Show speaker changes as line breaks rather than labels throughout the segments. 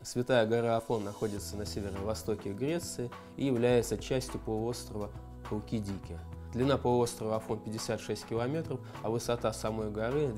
Святая гора Афон находится на северо-востоке Греции и является частью полуострова Халкидики. Длина полуострова Афон 56 километров, а высота самой горы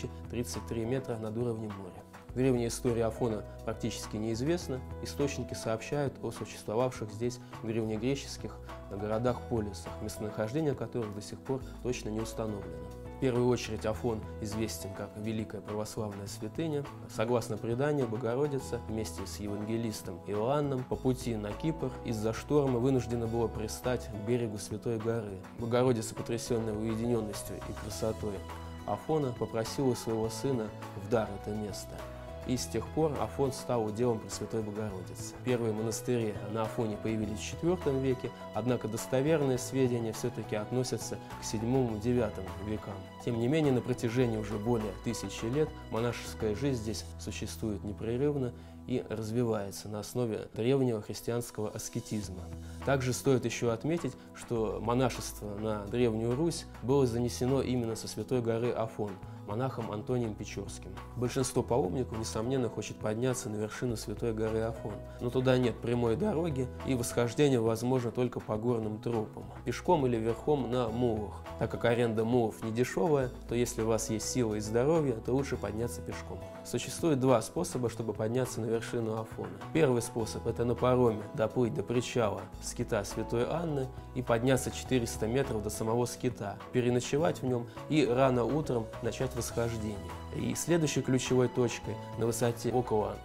2033 метра над уровнем моря. Древняя история Афона практически неизвестна. Источники сообщают о существовавших здесь древнегреческих городах-полисах, местонахождение которых до сих пор точно не установлено. В первую очередь Афон известен как Великая православная святыня. Согласно преданию, Богородица вместе с евангелистом Иоанном по пути на Кипр из-за шторма вынуждена была пристать к берегу Святой горы. Богородица, потрясенная уединенностью и красотой Афона, попросила своего сына в дар это место. И с тех пор Афон стал уделом Пресвятой Богородицы. Первые монастыри на Афоне появились в IV веке, однако достоверные сведения все-таки относятся к VII-IX векам. Тем не менее, на протяжении уже более 1000 лет монашеская жизнь здесь существует непрерывно и развивается на основе древнего христианского аскетизма. Также стоит еще отметить, что монашество на Древнюю Русь было занесено именно со Святой горы Афон монахом Антонием Печорским. Большинство паломников, несомненно, хочет подняться на вершину Святой горы Афон, но туда нет прямой дороги, и восхождение возможно только по горным тропам, пешком или верхом на мулах. Так как аренда мулов не дешевая, то если у вас есть сила и здоровье, то лучше подняться пешком. Существует два способа, чтобы подняться на вершину Афона. Первый способ – это на пароме доплыть до причала скита Святой Анны и подняться 400 метров до самого скита, переночевать в нем и рано утром начать восхождение. И следующей ключевой точкой на высоте около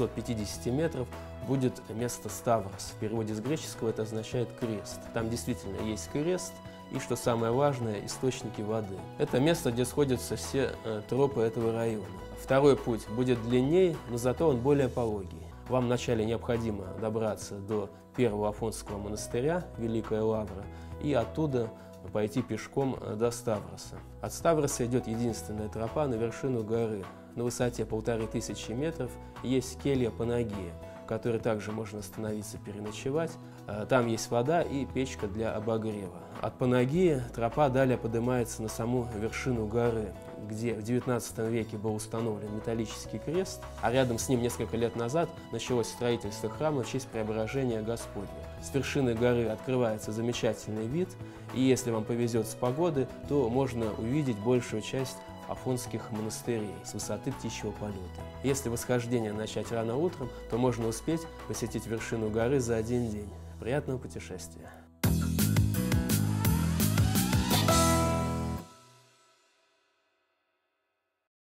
750 метров будет место Ставрос. В переводе с греческого это означает крест. Там действительно есть крест и, что самое важное, источники воды. Это место, где сходятся все тропы этого района. Второй путь будет длиннее, но зато он более пологий. Вам вначале необходимо добраться до первого Афонского монастыря, Великая Лавра, и оттуда пойти пешком до Ставроса. От Ставроса идет единственная тропа на вершину горы. На высоте 1500 метров есть келья Панагия, в которой также можно остановиться, переночевать. Там есть вода и печка для обогрева. От Панагии тропа далее поднимается на саму вершину горы, где в XIX веке был установлен металлический крест, а рядом с ним несколько лет назад началось строительство храма в честь Преображения Господня. С вершины горы открывается замечательный вид, и если вам повезет с погоды, то можно увидеть большую часть афонских монастырей с высоты птичьего полета. Если восхождение начать рано утром, то можно успеть посетить вершину горы за один день. Приятного путешествия!